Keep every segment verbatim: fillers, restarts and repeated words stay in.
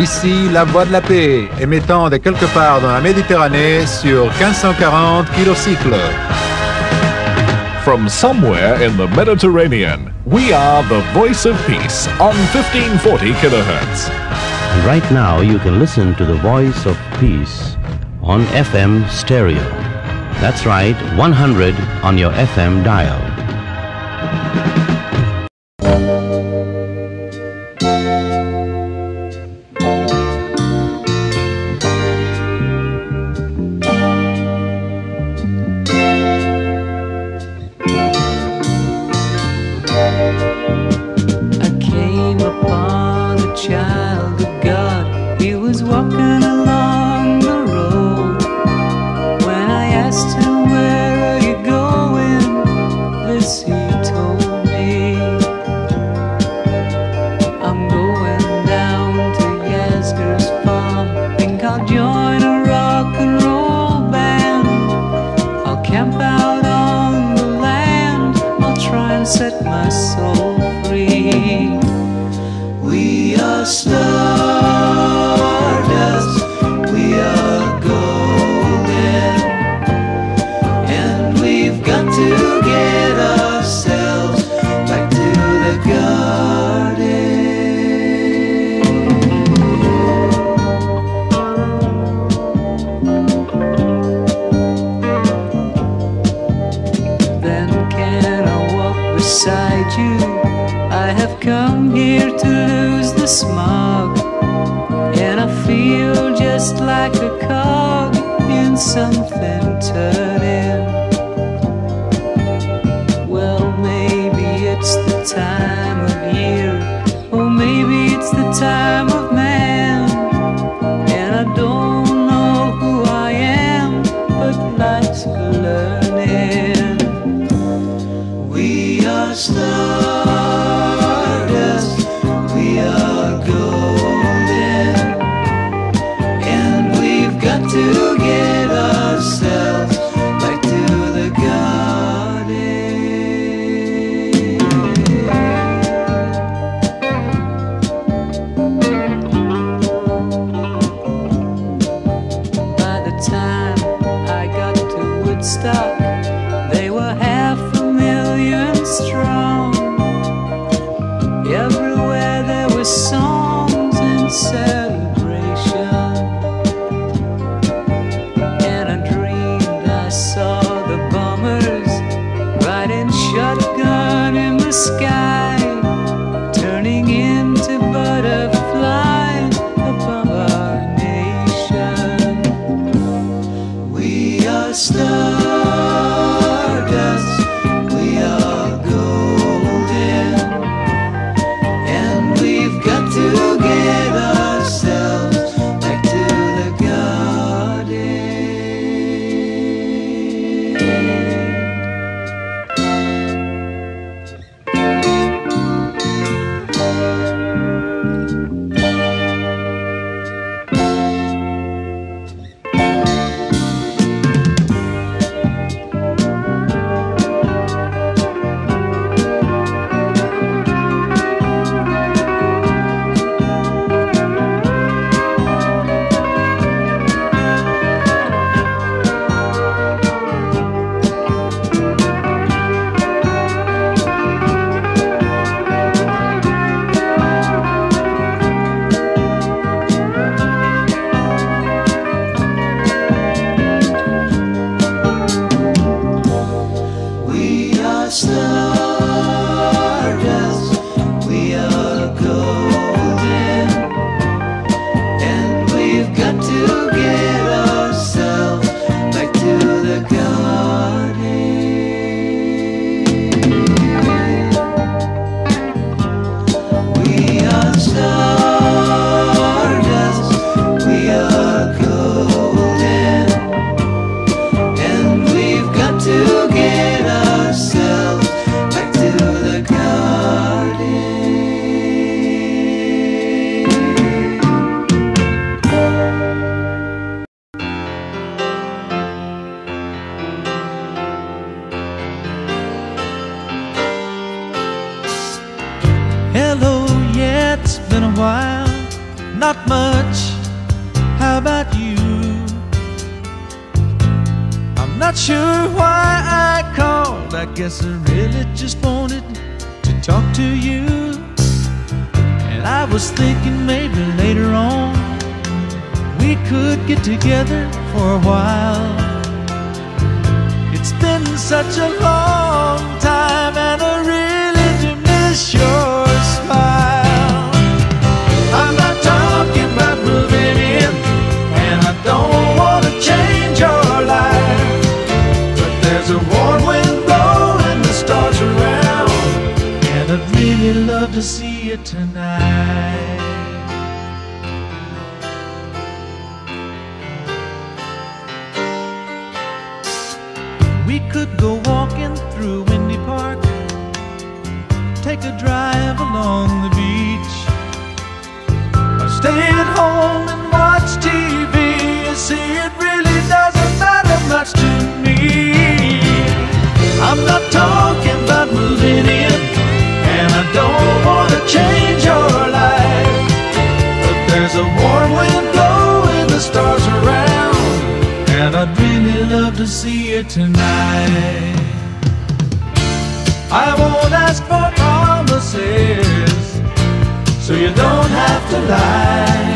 Ici, la voix de la paix, émettant de quelque part dans la Méditerranée sur quinze cent quarante kilocycles. From somewhere in the Mediterranean, we are the Voice of Peace on fifteen forty kilohertz. And right now you can listen to the Voice of Peace on F M stereo. That's right, one hundred on your F M dial. They were half a million strong. not much. How about you? I'm not sure why I called. I guess I really just wanted to talk to you. And I was thinking maybe later on we could get together for a while. It's been such a long time and I really do miss your smile. I'm not talking about moving in, and I don't want to change your life, but there's a warm wind blowing the stars around, and I'd really love to see you tonight. We could go walking through Windy Park, take a drive along the beach, or stay at home and watch T V. You see, it really doesn't matter much to me. I'm not talking about moving in, and I don't want to change your life, but there's a warm wind blowing the stars around, and I'd really love to see you tonight. I won't ask for promises, so you don't have to lie.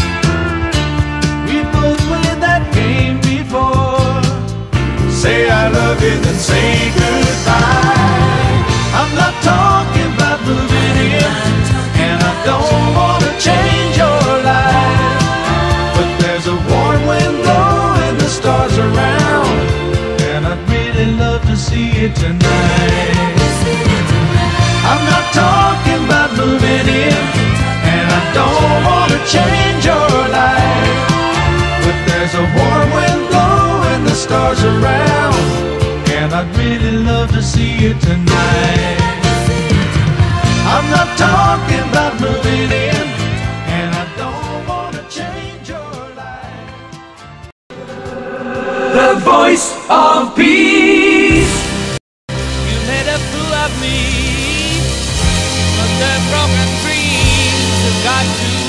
We both played that game before. Say I love you, then say goodbye. I'm not talking about moving in, and I don't want to change your life, but there's a warm wind blowing the stars around, and I'd really love to see you tonight. I'm not talking about moving in, and I don't want to change your life, but there's a warm wind blowing the stars around, and I'd really love to see you tonight. I'm not talking about moving in, and I don't want to change your life. The voice of peace. You made a fool of me, but the broken dreams have got to end.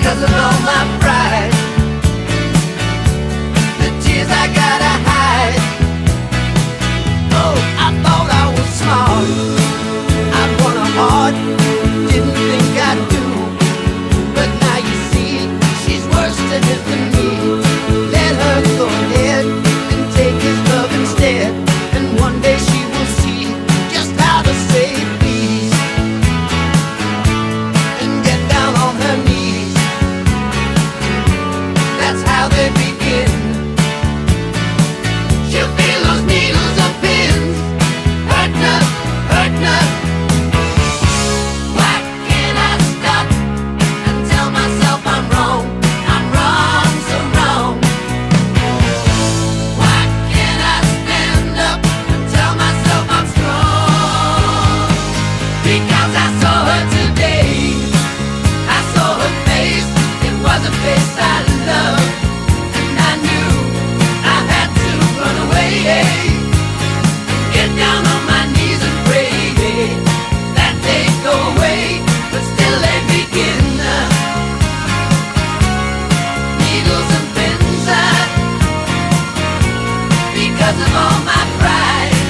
because of all my pride. The tears I gotta hide. Oh, I thought I was smart, I'd won a heart, didn't think I'd do. But now you see, she's worse to him than me. Let her go ahead and take his love instead. And one day she will see just how to say please and get down on her knees. That's how they begin. She'll feel those needles and pins, hurting her, hurting her. Why can't I stop and tell myself I'm wrong? I'm wrong, so wrong. Why can't I stand up and tell myself I'm strong? Because I saw her today, I saw her face, it was a face I loved, and I knew I had to run away, get down on my knees and pray that they'd go away, but still they begin. Needles and pins, because of all my pride.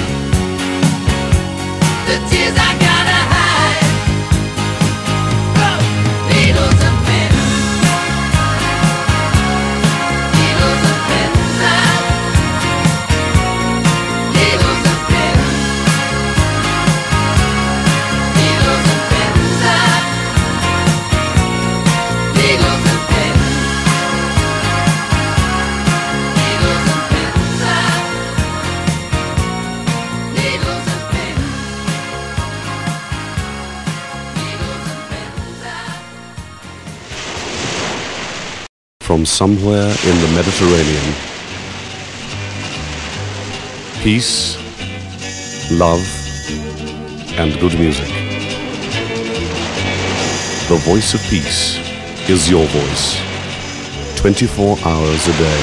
The tears I gotta hide. Oh, needles and pins, needles and pins, needles and pins, needles and pins, needles and pins, needles and pins, needles and pins, needles and pins. From somewhere in the Mediterranean, peace, love, and good music. The voice of peace is your voice, twenty-four hours a day.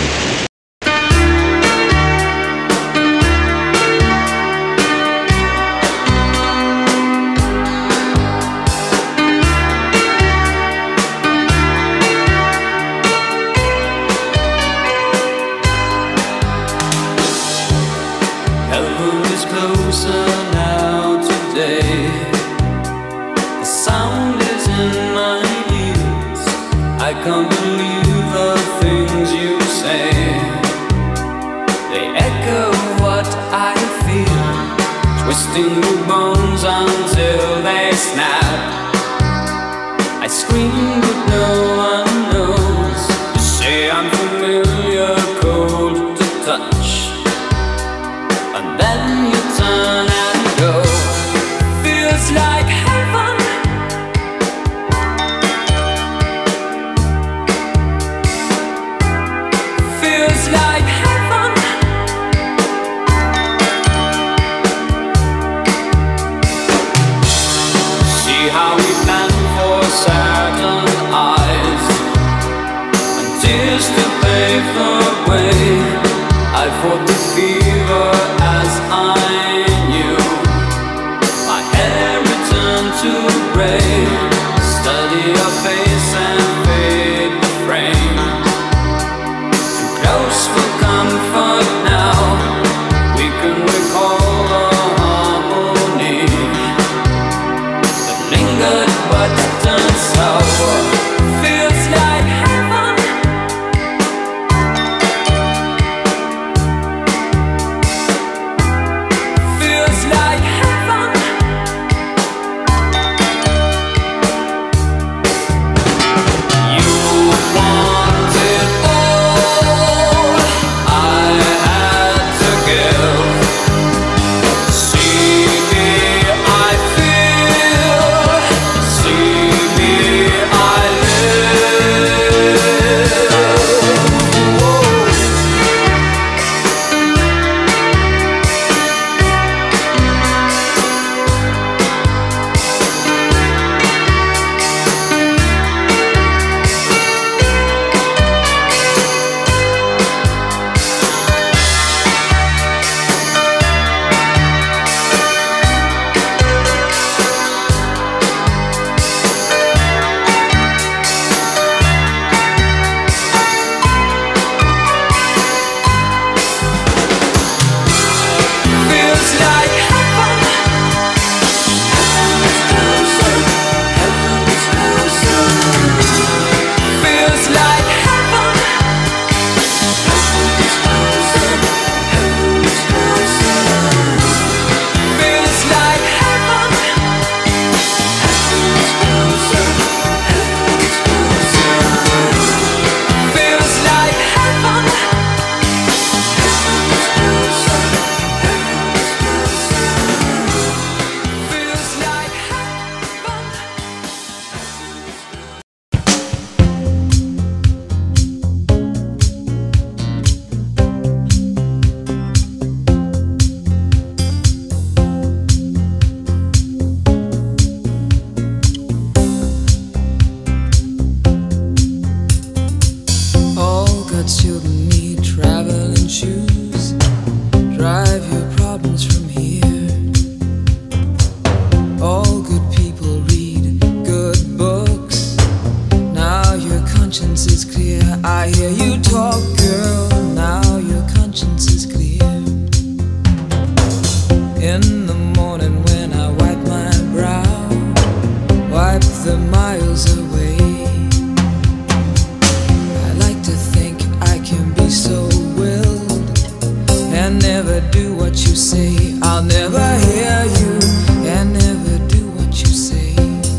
Heaven is closer now today. The sound is in my ears. I can't believe the things you say. They echo what I feel, twisting the bones until they snap. I scream but no one knows. You say I'm familiar, cold to touch, and then you turn and go. Feels like heaven. Feels like heaven. See how we plan for certain eyes and tears to pave the way. I fought the fever as I knew. My hair returned to gray. Study your face and fade the frame. Too close for comfort now. We can recall the harmony that lingered but turned sour. Feels like heaven. choose. Drive your problems from here. All good people read good books. Now your conscience is clear. I hear you talk, girl. Now your conscience is clear. In the morning when I wipe my brow, wipe the miles away. I like to think I can be so willed and never do what you say. I'll never hear you and never do what you say.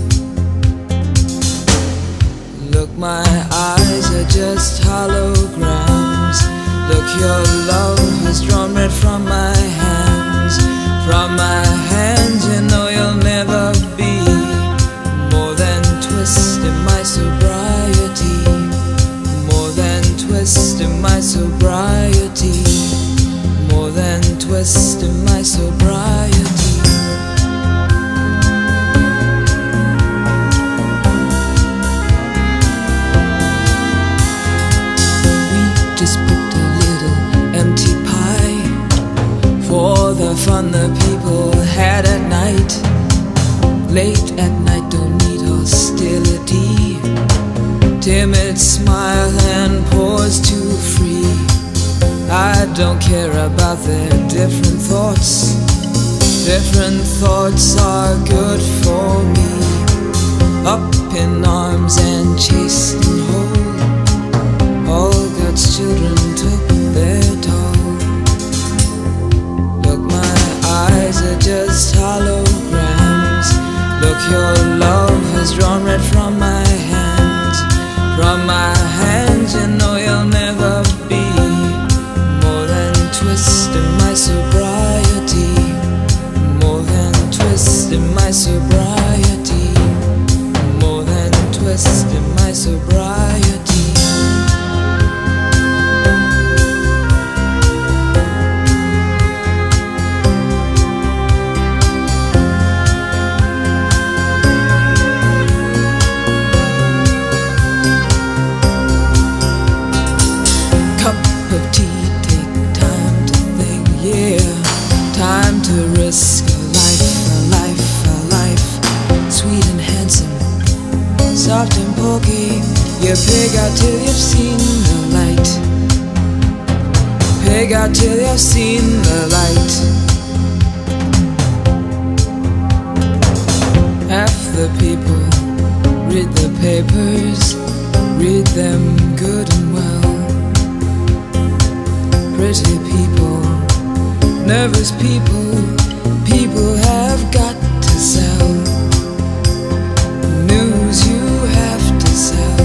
Look, my eyes are just holograms. Look, your love has drawn red from my hands. From my hands, you know you'll never be more than twist in my sobriety. More than twist in my sobriety. More than twist in my sobriety. We just booked a little empty pie for the fun the people had at night. Late at night, don't need hostility. Timid smile and pause too free. I don't care about their different thoughts. Different thoughts are good for me. Up in arms and chased and whole. All God's children took their toll. Look, my eyes are just holograms. Look, your love has drawn red from my hands. From my hands, you know you'll never be more than twist in my sobriety. More than twist in my sobriety. More than twist in my sobriety. Time to risk a life, a life, a life. Sweet and handsome, soft and pokey. You pig out till you've seen the light. Pig out till you've seen the light. Half the people read the papers, read them good and well. Pretty people, nervous people, people have got to sell. News you have to sell.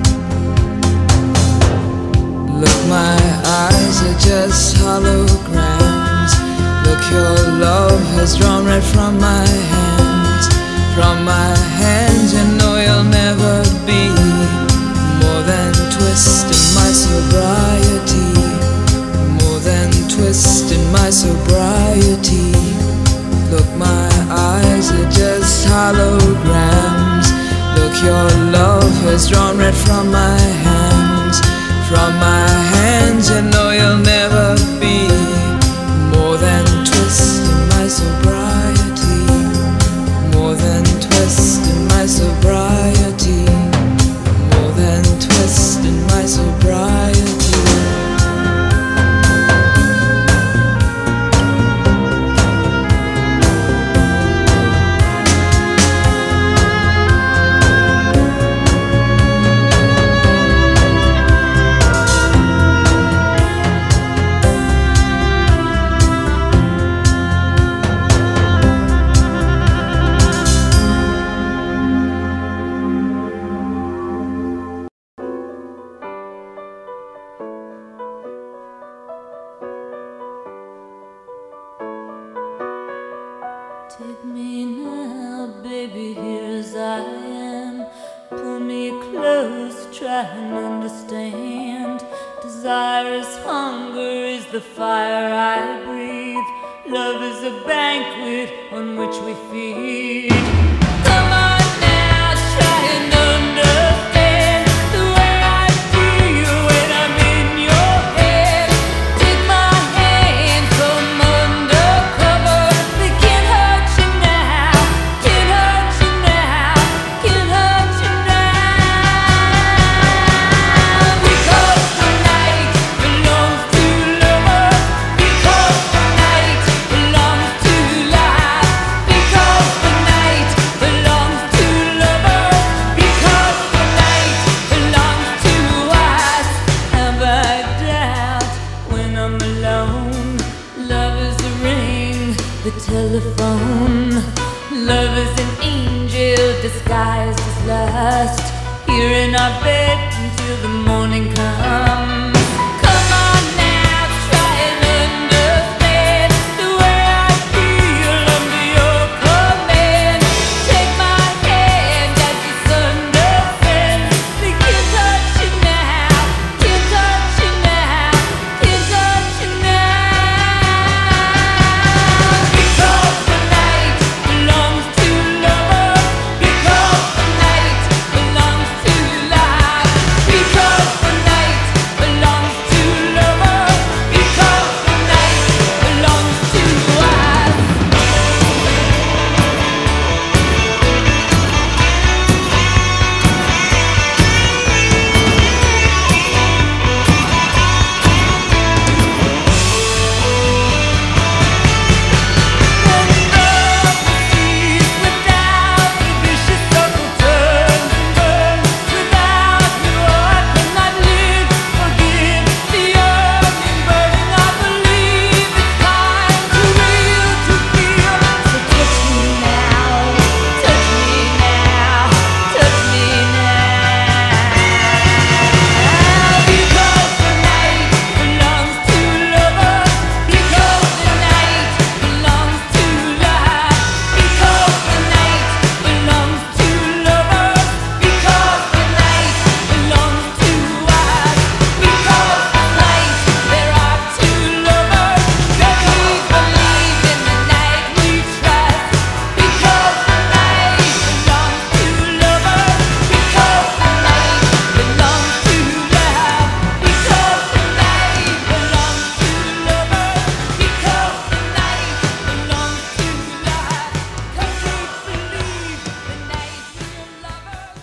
Look, my eyes are just holograms. Look, your love has drawn red from my hands. From my hands, you know you'll never be more than twist in my sobriety. More than twist in my sobriety. Look, my eyes are just holograms. Look, your love has drawn red from my hands. From my hands, you know you'll never be more than twist in my sobriety. More than twist in my sobriety. More than twist in my sobriety. Take me now, baby, here as I am. Pull me close, try and understand. Desire is hunger, is the fire I breathe. Love is a banquet on which we feed. Come on now, try and understand the way I feel when I'm in your head. Take my telephone. Love is an angel disguised as lust, here in our bed until the morning comes. Come on now, try and understand the way I feel under your command. Take my hand as the sun descends. We can't touch you now, can't touch you now, can't touch you now. Because the night belongs to lovers, because the night belongs to life, because the night belongs to lovers, because the night belongs to us. Without the vicious circle turns and burns, without you I cannot live. Forgive the yearning burning. I believe it's time to real to feel. So touch me now, touch me now, touch me now. Because the night belongs to lovers, because the night belongs to life, because the night belongs to lovers, because the night belongs to us, because tonight there are two lovers that we believe in, the night we trust, because the night belongs to lovers, because the night belongs to love, because the night belongs to lovers, because the night belongs to love, 'cause we believe the night we're lovers.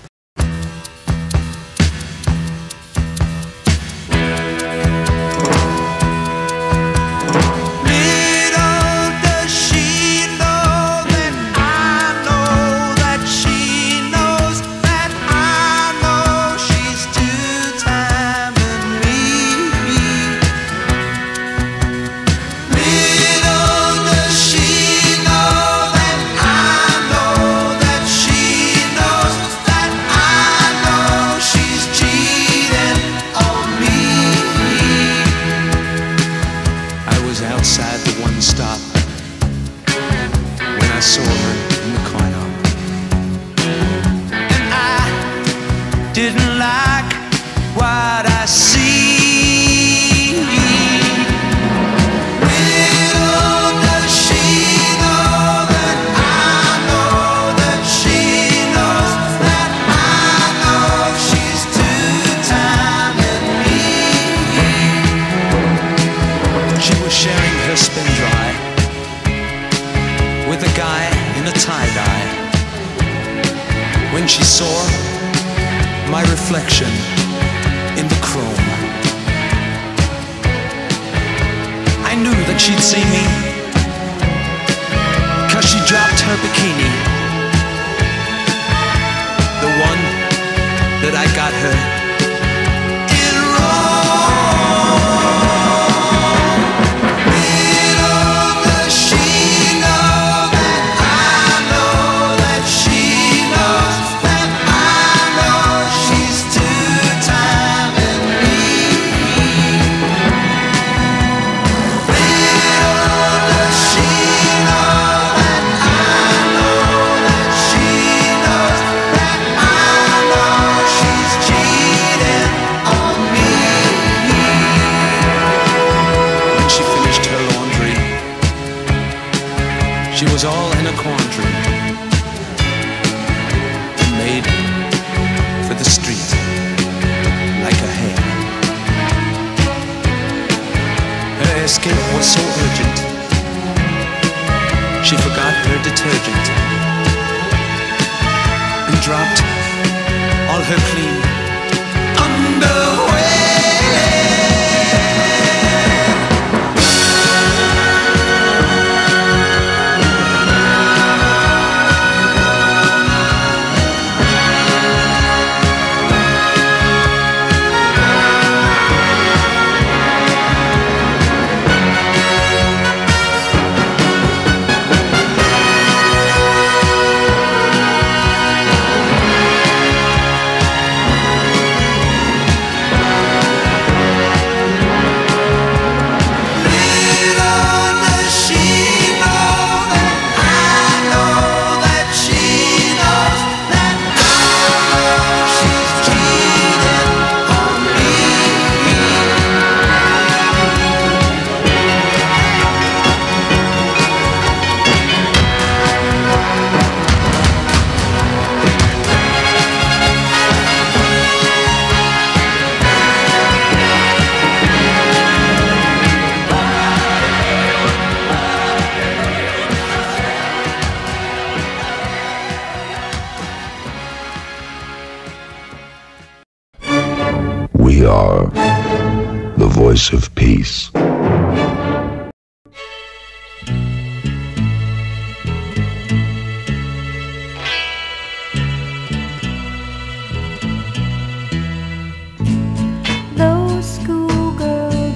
Little does she know that I know that she knows that I know she's two-timing me. Little does she know that I know that she knows that I know she's cheating on me. I was outside the one stop when I saw her in the corner, and I didn't like what I see. Little does she know that I know that she knows that I know she's two-timing me. She was sharing her spin dry with a guy in a tie-dye when she saw my reflection in the chrome. I knew that she'd see me, 'cause she dropped her bikini, the one that I got her in Rome. Little does she know that I know that she knows that I know she's two-timing me. Little does she know that I know that she knows that I know she's cheating on me. When she finished her laundry, she was all in a quandary and made for the street like a hare. Her escape was so urgent, she forgot her detergent and dropped all her clean underwear. are the voice of peace. Those schoolgirl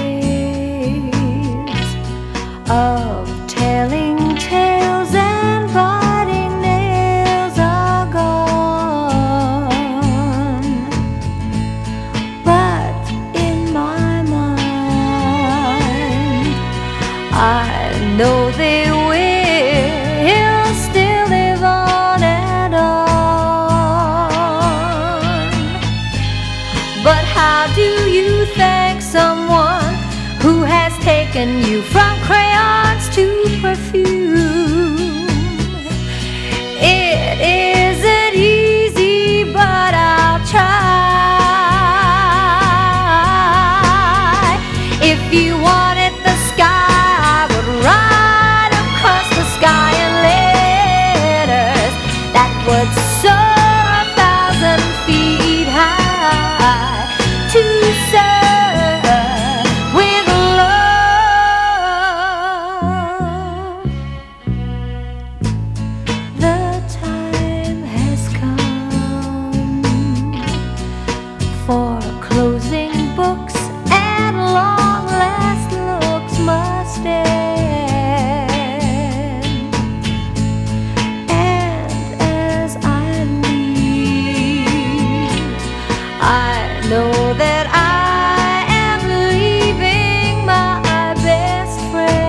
days of telling tales and biting nails are gone, but in my mind I know they will still live on and on. But how do you thank someone who has taken you from crayons to perfume? It isn't easy, but I'll try. If you wanted the sky, I would ride across the sky in letters that would soar a thousand feet high to serve with love. The time has come for closing books, and long last looks must end. And as I leave, I know that I am leaving my best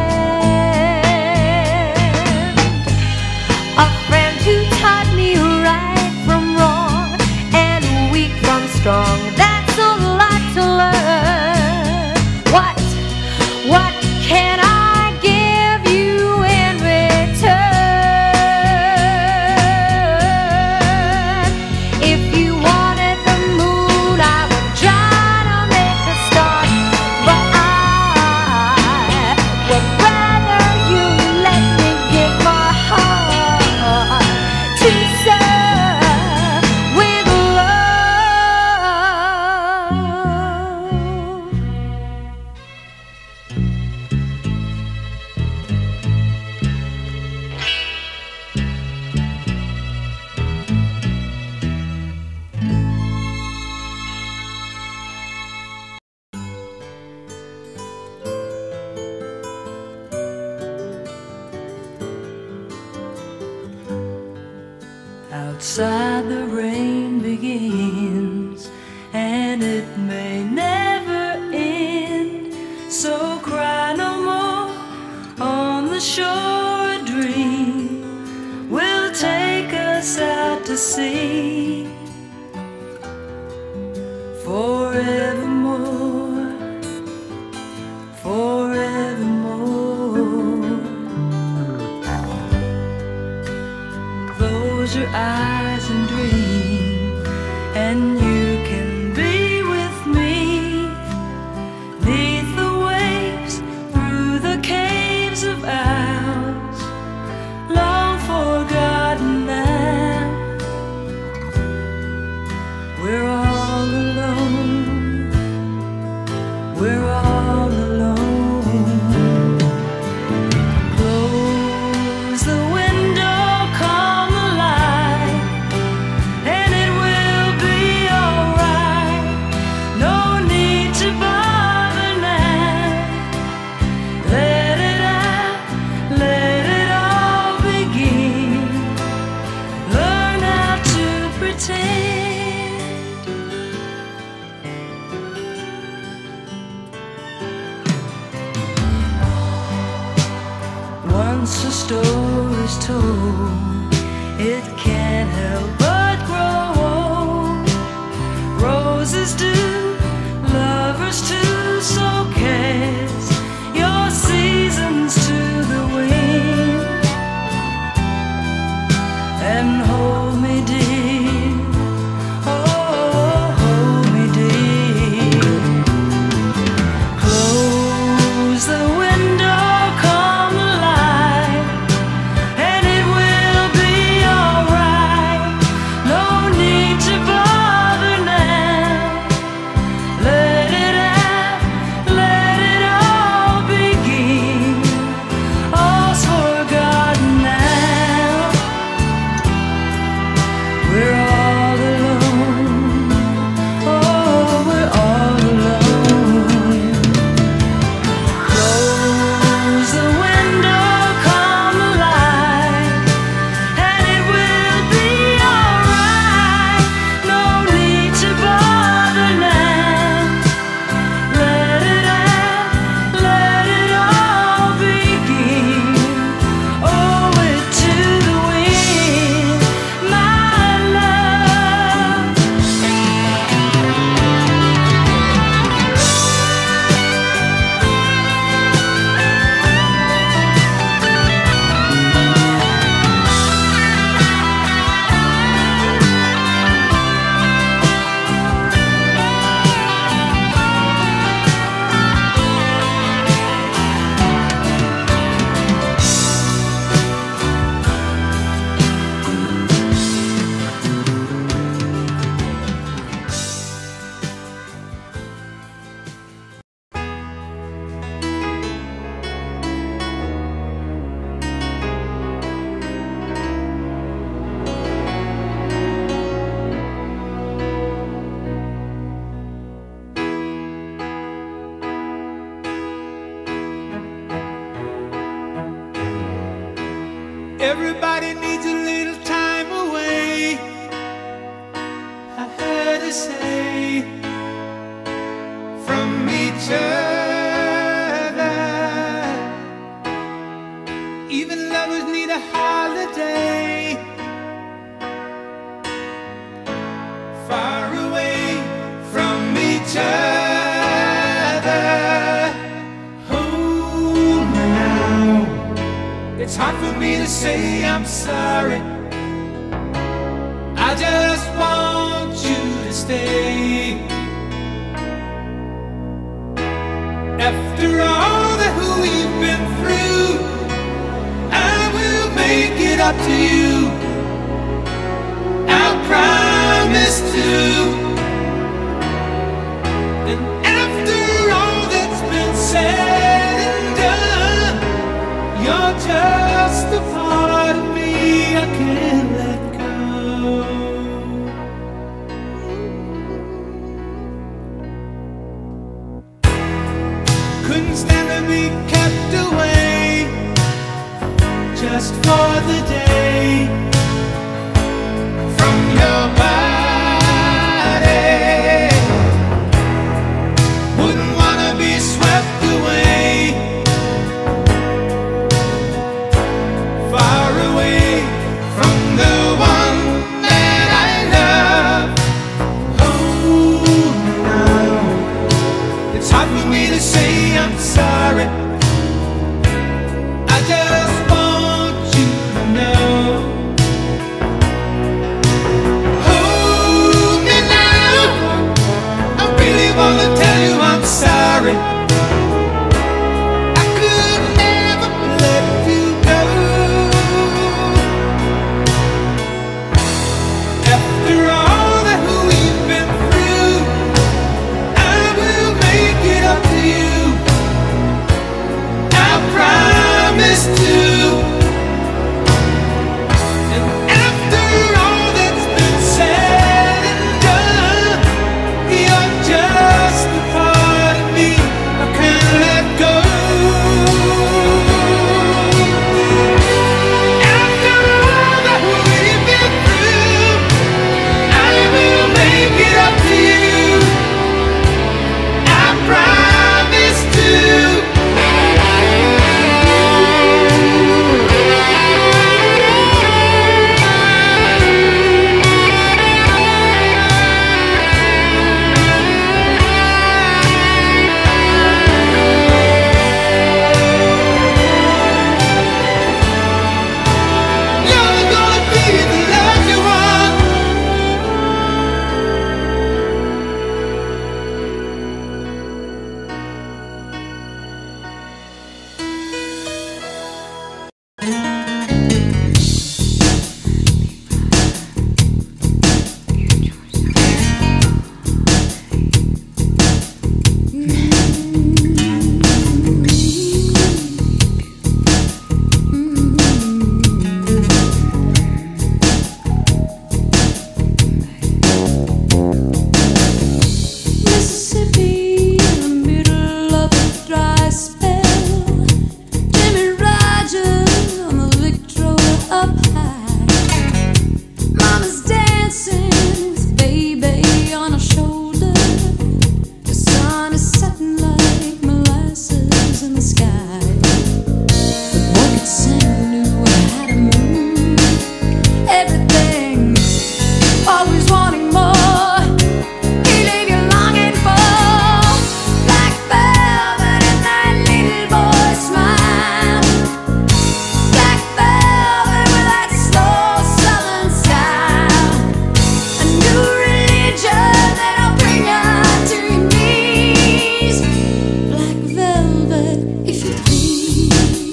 friend, a friend who taught me right from wrong and weak from strong. That's a lot to learn. What, what can I give you in return? If you wanted the moon, I would try to make a start, but I would rather you let me give my heart to serve with Outside the rain begins, and it may never end. So cry no more on the shore. A dream will take us out to sea forevermore, forevermore. Close your eyes and dream, and you can be with me, 'neath the waves, through the caves of ours, long forgotten now. We're all alone, we're all alone. Close the window, calm the light, and it will be alright. No need to bother now. Let it out, let it all begin. Learn how to pretend. Once a story's told, it can't help but grow old. Roses do, lovers too, so cast your seasons to the wind and hold me dear, oh, hold me dear. Close the window, calm the light, and it will be alright. No need to bother now. Everybody needs a little time away, I heard her say, from each other. Even lovers need a holiday, far away from each other. Hold me now, it's hard for me to say I'm sorry. I just want you to stay. After all that we've been through, I will make it up to you. I promise to. And after all that's been said and done, you're just a part of me I can't let go. Couldn't stand to be kept away just for the day from your body. Wouldn't wanna be swept away, far away from the one that I love. Oh, now it's hard for me to say I'm sorry. I just want you to know. Hold me now, I really wanna tell you I'm sorry. I could never let you go. After all that we've been through, I will make it up to you. I promise to. And after all that's been said and done, you're just a part of me I can't let go. After all that we've been through, I will make it up to you. I promise to. You're gonna be the love you want. Mississippi, in the middle of a dry spell. Jimmy Rogers on the Victrola up high. Mama's dancing with baby on her shoulder. The sun is setting like molasses in the sky. But one could sing knew how to move everything, always wanting more. He leave you longing for black velvet and that little boy smile. Black velvet with that slow southern style. A new religion that'll bring you to your knees. Black velvet, if you please.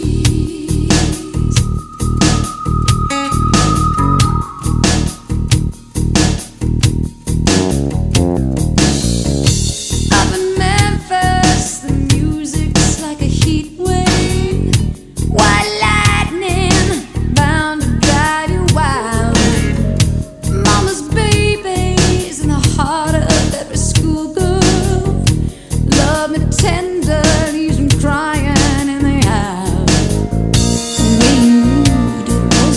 Up in Memphis, the music's like a heat wave. White lightning bound to drive you wild. Mama's baby's in the heart of every schoolgirl. Love me tender, leaves me crying in the aisle. The way you moved, it was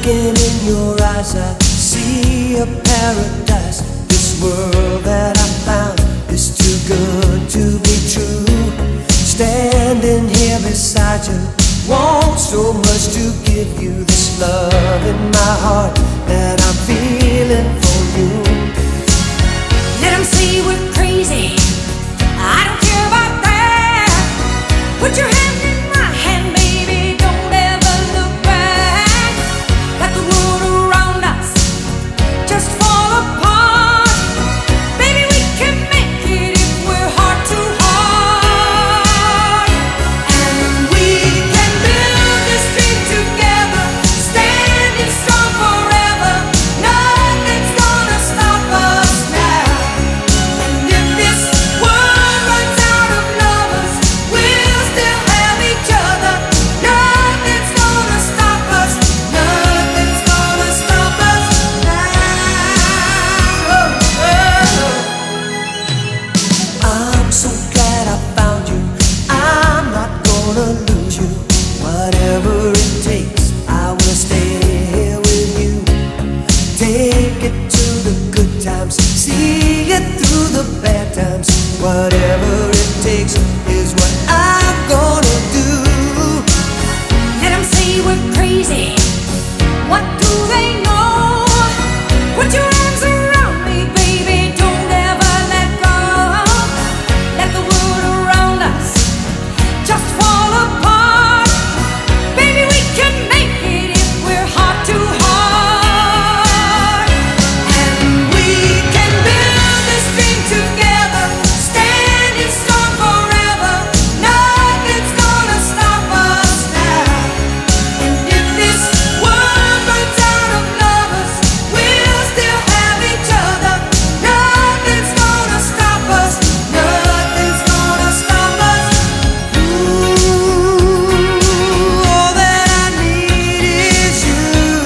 Looking in your eyes, I see a paradise. This world that I found is too good to be true. Standing here beside you, want so much to give you this love in my heart that I'm feeling for you. Let them say we're crazy, I don't care about that. Put your hand in my hand, baby, don't ever look back. Let the world around us just fall apart. Baby, we can make it if we're heart to heart. And we can build this dream together, standing strong forever. Nothing's gonna stop us now. And if this world runs out of lovers, we'll still have each other. Nothing's gonna stop us. Nothing's gonna stop us now. I'm so glad I found you. I'm not gonna lose you. Whatever it takes, I will stay here with you. Take it to the good times, see it through the bad times. Whatever it takes is what I'm gonna do. Let them say we're crazy, what do they know? Put your arms around me, baby, don't ever let go. Let the world around us just fall apart. Baby, we can make it if we're heart to heart. And we can build this dream together, standing strong forever. Nothing's gonna stop us now. And if this world runs out of lovers, we'll still have each other. Nothing's gonna stop us. Nothing's gonna stop us. Ooh, all that I need is you.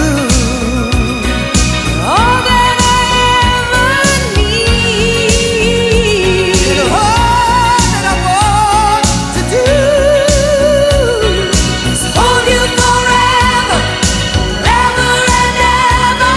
All that I ever need. And all that I want to do is hold you forever, forever and ever.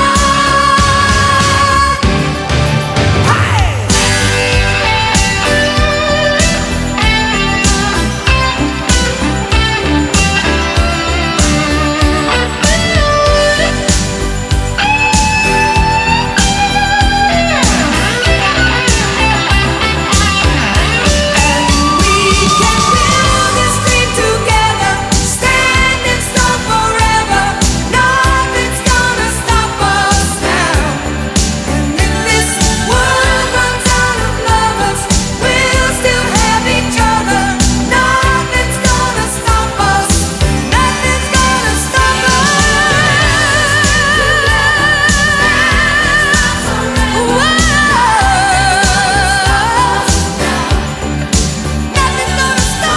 We can build this dream together, standing strong forever. Nothing's gonna stop us now. And if this world runs out of lovers, we'll still have each other. Nothing's gonna stop us. Nothing's gonna stop us. Nothing's gonna stop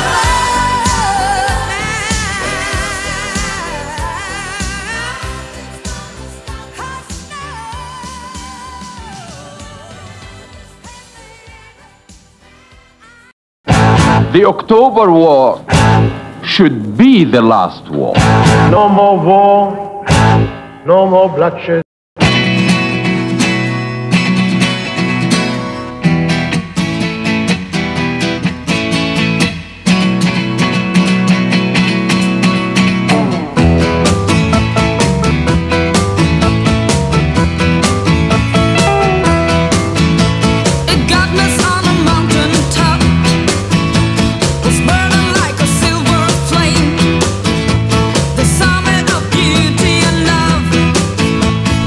The October War should be the last war. No more war, no more bloodshed. Godness on a mountain top was burning like a silver flame. The summit of beauty and love.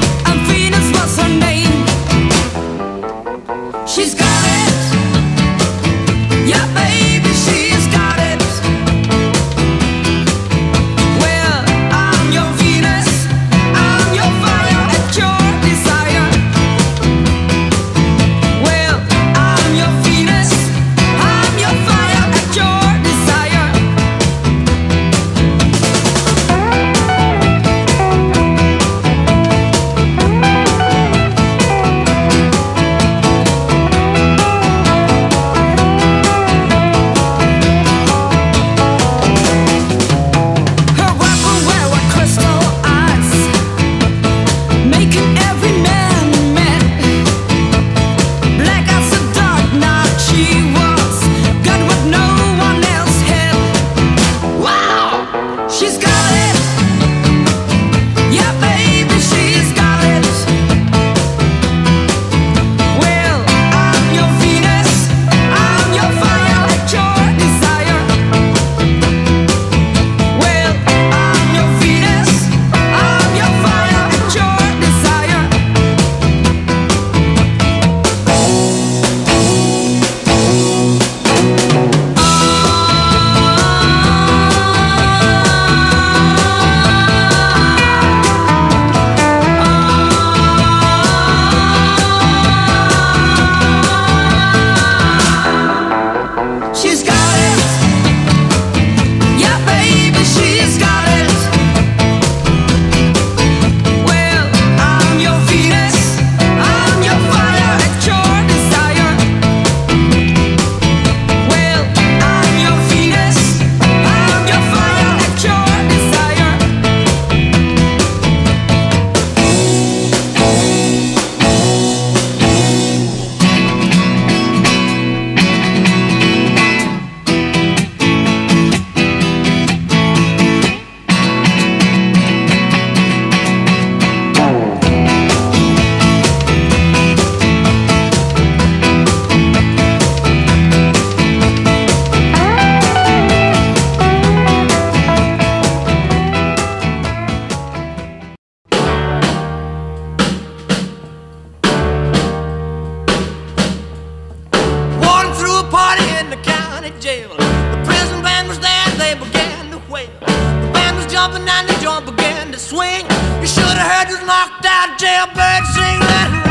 County Jail. The prison band was there, they began to wail. The band was jumping and the joint began to swing. You should have heard this knocked out jailbird sing. Let it